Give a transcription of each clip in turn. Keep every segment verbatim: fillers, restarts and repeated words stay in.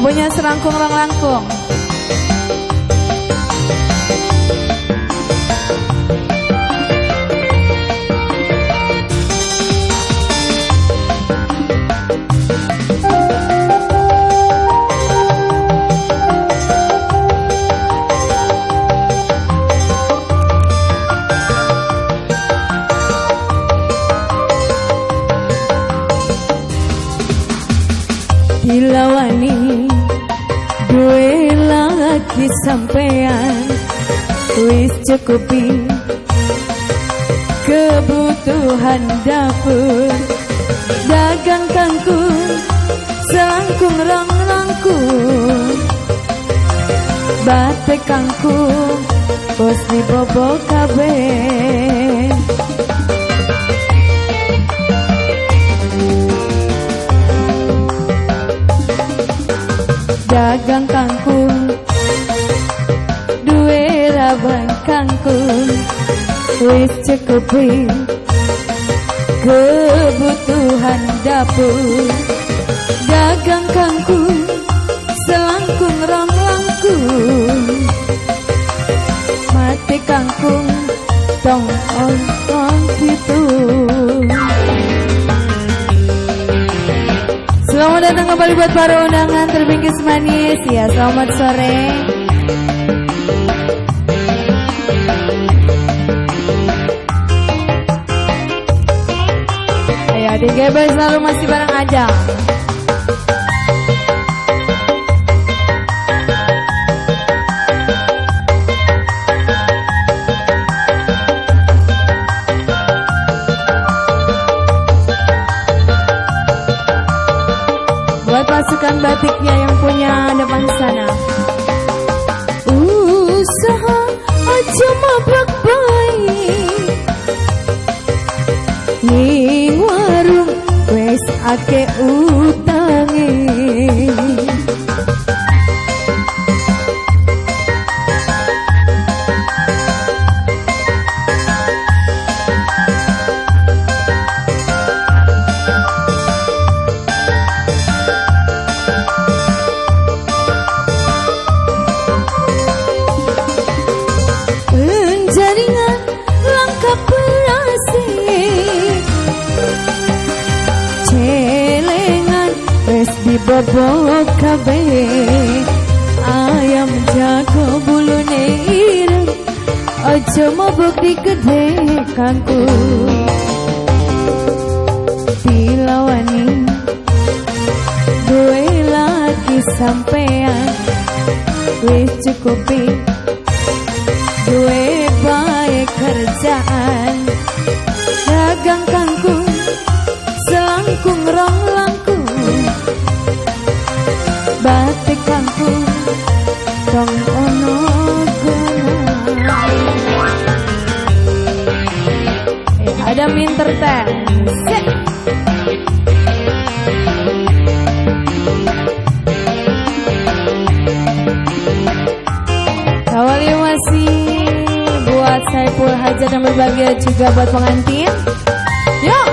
punya serangkung rang langkung. Dilawani duwe lagi sampean wis cukupi kebutuhan dapur dagang kangkung selangkung rong langkung bate kangkung bos di bobo kabeh. Dagang kangkung duwe rabang kangkung wis cukupi kebutuhan dapur dagang kangkung selangkung rong langkung mati kangkung tong on on gitu. Selamat datang kembali buat para undangan terbingkis manis ya, selamat sore. Ayo adik gebel selalu masih bareng aja. Pasukan batiknya yang punya depan sana. Usaha aja mabrak baik ning warung wes ake utange. Bobok kabeh ayam jago bulune ireng aja mabok di gede kangkung dilawani duwe lagi sampean wis cukupi duwe bae kerjaan dagang kangkung selangkung rong langkung batik kangkung tong ono guna. Eh ada minter teh. Kawali masih buat Saiful Hajat dan berbahagia juga buat pengantin. Yuk.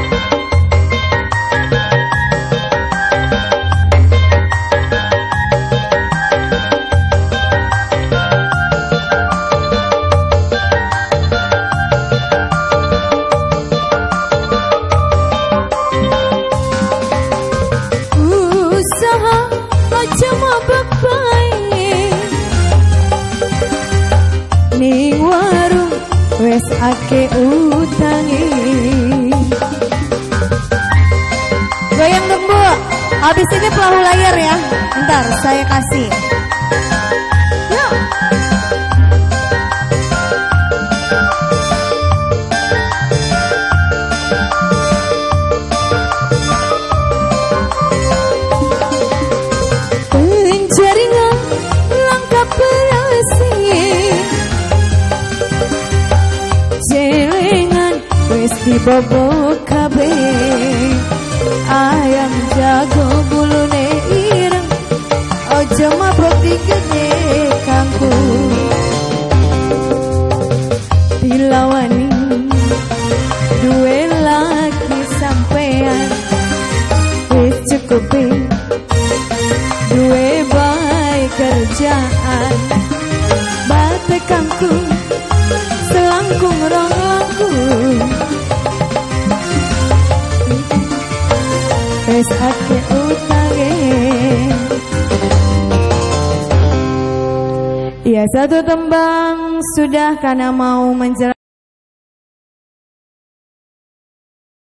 Ning warung wes ake utangi. Goyang dong bu, habis ini perahu layar ya. Ntar saya kasih. Yuk. Penjaringan langkah berasi jelengan wis dibobok kabeh ayam jago bulune ireng aja mabok di gede kangkung dilawani duwe lagi sampean wis cukupi duwe langkung, selangkung rong langkung. Wes ake utange. Ya satu tembang sudah karena mau menjelaskan.